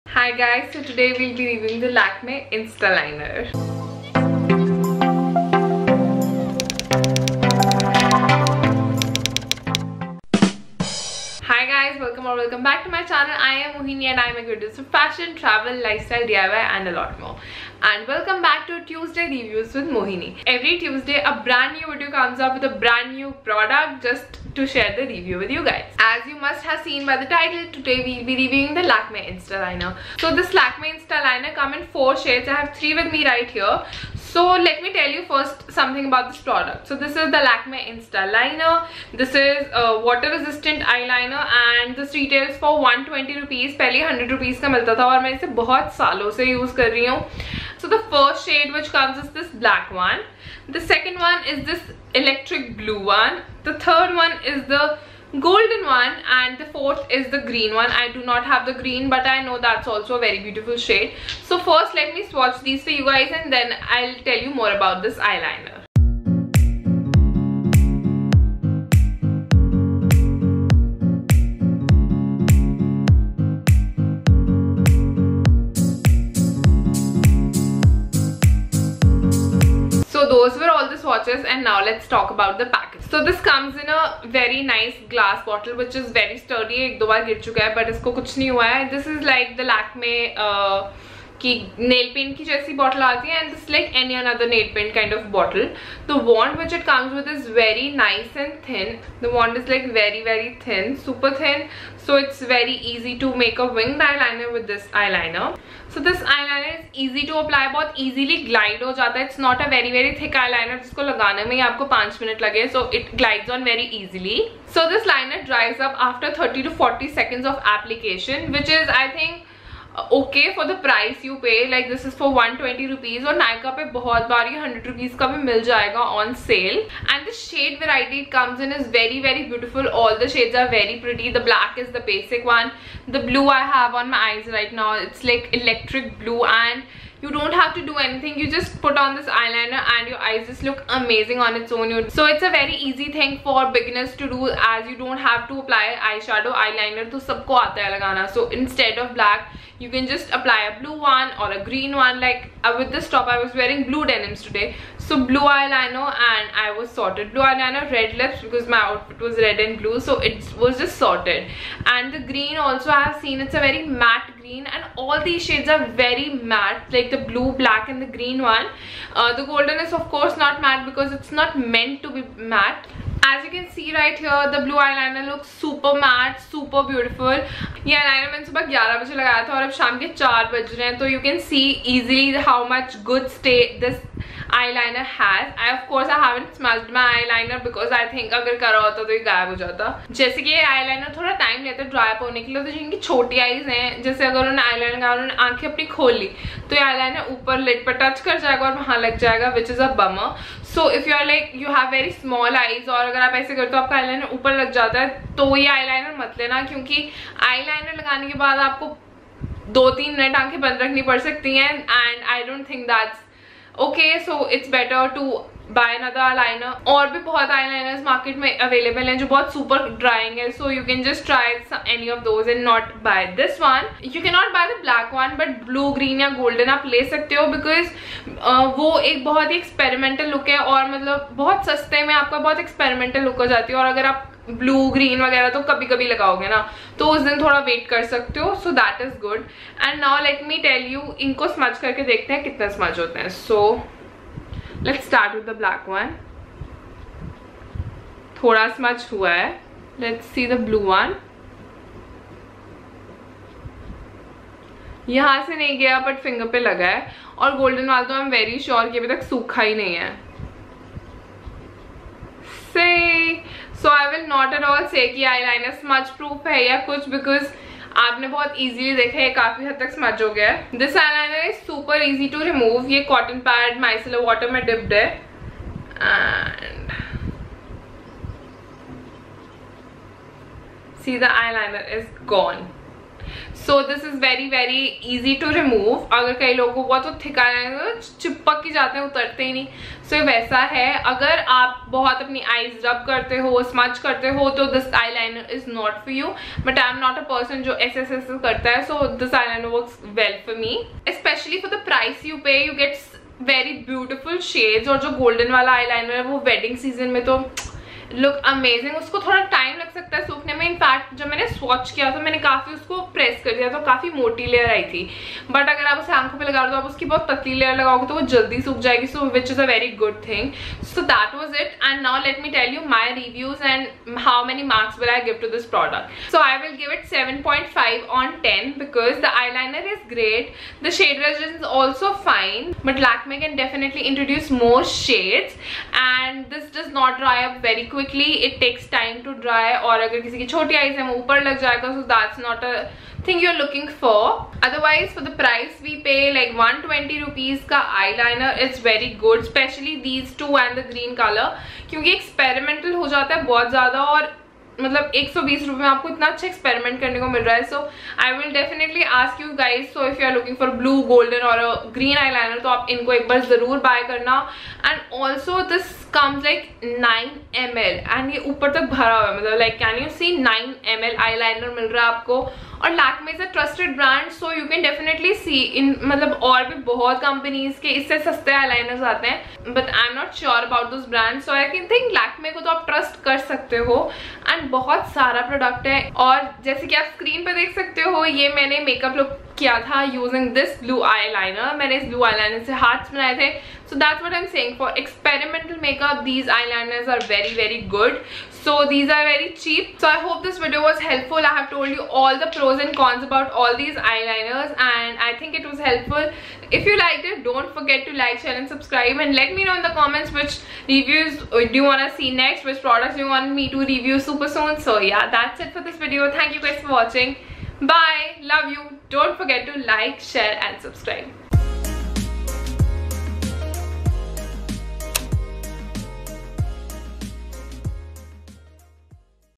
Hi guys, so today we'll be reviewing the Lakme Insta Liner. Hi guys, welcome back to my channel. I am Mohini and I am a guru for fashion, travel, lifestyle, DIY and a lot more. And welcome back to Tuesday Reviews with Mohini. Every Tuesday a brand new video comes up with a brand new product just to share the review with you guys. As you must have seen by the title, today we'll be reviewing the Lakme Insta Liner. So this Lakme Insta Liner come in 4 shades. I have 3 with me right here. So let me tell you first something about this product. So this is the Lakme Insta Liner. This is a water resistant eyeliner and this retails for 120 rupees. पहले 100 rupees का मिलता था और मैं इसे बहुत सालों से use कर रही हूँ. So the first shade which comes is this black one. The second one is this electric blue one. The third one is the golden one and the fourth is the green one. I do not have the green, but I know that's also a very beautiful shade. So first let me swatch these for you guys and then I'll tell you more about this eyeliner. So those were all the swatches and now let's talk about the package. So this comes in a very nice glass bottle which is very sturdy. एक दो बार गिर चुका है but इसको कुछ नहीं हुआ है. This is like the Lakme की nail paint की जैसी bottle आती है and this is like any another nail paint kind of bottle. The wand which it comes with is very nice and thin. The wand is like very thin, super thin. So it's very easy to make a winged eyeliner with this eyeliner. So this eyeliner is easy to apply, बहुत easily glide हो जाता है. It's not a very thick eyeliner जिसको लगाने में ही आपको 5 minute लगे. So it glides on very easily. So this liner dries up after 30 to 40 seconds of application, which is I think okay for the price you pay. Like this is for 120 rupees और Nykaa पे बहुत बार ये 100 rupees का भी मिल जाएगा on sale. And the shade variety it comes in is very beautiful. All the shades are very pretty. The black is the basic one. The blue I have on my eyes right now, it's like electric blue and you don't have to do anything. You just put on this eyeliner and your eyes just look amazing on its own. So it's a very easy thing for beginners to do as you don't have to apply eyeshadow, eyeliner. तो सबको आता है लगाना. So instead of black, you can just apply a blue one or a green one. Like with this top, I was wearing blue denims today. So blue eyeliner and I was sorted. Blue eyeliner, red lips because my outfit was red and blue. So it was just sorted. And the green also I have seen. It's a very matte green and all these shades are very matte. Like the blue, black and the green one. The golden is of course not matte because it's not meant to be matte. As you can see right here, the blue eyeliner looks super matte, super beautiful. ये eyeliner मैंने सुबह 11 बजे लगाया था और अब शाम के 4 बज रहे हैं. तो you can see easily how much good stay this eyeliner has. Of course I haven't smudged my eyeliner because I think अगर करा होता तो ये गायब हो जाता. जैसे कि ये eyeliner थोड़ा टाइम लेता है dry up होने के लिए. तो जिनकी छोटी eyes हैं, जैसे अगर उन्होंने eyeliner लगाया, उन्होंने आंखें अपनी खोल ली तो ये eyeliner ऊपर lid पर टच कर जाएगा और वहाँ लग जाएगा, which is a bummer. So if you are like you have very small eyes और अगर आप ऐसे करते हो आपका eyeliner ऊपर लग जाता है तो ये eyeliner मत लेना, क्योंकि eyeliner लगाने के बाद आपको 2-3 मिनट आंखें बंद रखनी पड़ सकती हैं and I don't think that's okay. So it's better to buy another eyeliner. और भी बहुत eyeliners market में available हैं जो बहुत super drying है. So you can just try any of those and not buy this one. You cannot buy the black one but blue, green या golden आप ले सकते हो because वो एक बहुत ही experimental look है और मतलब बहुत सस्ते में आपका बहुत experimental look हो जाती है. और अगर आप ब्लू ग्रीन वगैरह तो कभी कभी लगाओगे ना तो उस दिन थोड़ा वेट कर सकते हो. So that is good. And now let me tell you, इनको स्मच करके देखते हैं कितने स्मच होते हैं. So let's start with the black one. थोड़ा स्मच हुआ है. Let's see the blue one. यहाँ से नहीं गया बट फिंगर पे लगा है. और गोल्डन वाला तो आई एम वेरी श्योर कि अभी तक सूखा ही नहीं है. So I will not at all say कि eyeliner smudge proof है या कुछ because आपने बहुत easily देखा है काफी हद तक smudge हो गया है. This eyeliner is super easy to remove. ये cotton pad micellar water में dipped है and see the eyeliner is gone. So this is very very easy to remove. अगर कई लोगों को बहुत थिक आईलाइनर चिपक ही जाते हैं, उतरते ही नहीं. सो ये वैसा है. अगर आप बहुत अपनी आईज रब करते हो, स्मच करते हो, तो this eyeliner is not for you. But I am not a person जो ऐसे करता है. So this eyeliner works well for me, specially for the price you pay. You get very beautiful shades. और जो golden वाला eyeliner है वो wedding season में तो लुक अमेजिंग. उसको थोड़ा टाइम लग सकता है सूखने में. इनफैक्ट जब मैंने स्वॉच किया तो मैंने काफी उसको प्रेस कर दिया तो काफी मोटी लेयर आई थी. बट अगर आप उसे आंखों पे लगा रहे हो तो आप उसकी बहुत पतली लेयर लगाओगे तो वो जल्दी सूख जाएगी. So which is a very good thing. So that was it. And now let me tell you my reviews and how many marks will I give to this product. So I will give it 7.5 on 10 because the eyeliner is great. The shade resistance is also fine, but Lakme can definitely introduce more shades and this does not dry up very quickly. It takes time to dry. और अगर किसी की छोटी eyes है वो ऊपर लग जाएगा. So that's not a thing you're looking for. Otherwise for the price we pay like 120 rupees का eyeliner, it's very good, especially these two and the green color, क्योंकि experimental हो जाता है बहुत ज्यादा. और मतलब 120 रुपए में आपको इतना अच्छा एक्सपेरिमेंट करने को मिल रहा है. So I will definitely ask you guys. So if you are looking for blue, golden और ग्रीन आईलाइनर तो आप इनको एक बार जरूर बाय करना. And also this comes like 9 ml and ये ऊपर तक भरा हुआ है. मतलब like can you see 9 ml eyeliner मिल रहा है आपको. और Lakme is a trusted brand, so you can definitely see in. मतलब और भी बहुत कंपनीज के इससे सस्ते आईलाइनर्स आते हैं, but I am not sure about this brand. So I can think Lakme को तो आप ट्रस्ट कर सकते हो. एंड बहुत सारा प्रोडक्ट है. और जैसे कि आप स्क्रीन पे देख सकते हो, ये मैंने मेकअप लुक किया था यूजिंग दिस ब्लू आईलाइनर. मैंने इस ब्लू आईलाइनर से हार्ट्स बनाए थे. So that's what I'm saying. For experimental makeup, these eyeliners are very very good. So these are very cheap. So I hope this video was helpful. I have told you all the pros and cons about all these eyeliners and I think it was helpful. If you liked it, don't forget to like, share and subscribe and let me know in the comments which reviews do you want to see next, which products you want me to review super soon. So yeah, that's it for this video. Thank you guys for watching. Bye. Love you. Don't forget to like, share and subscribe.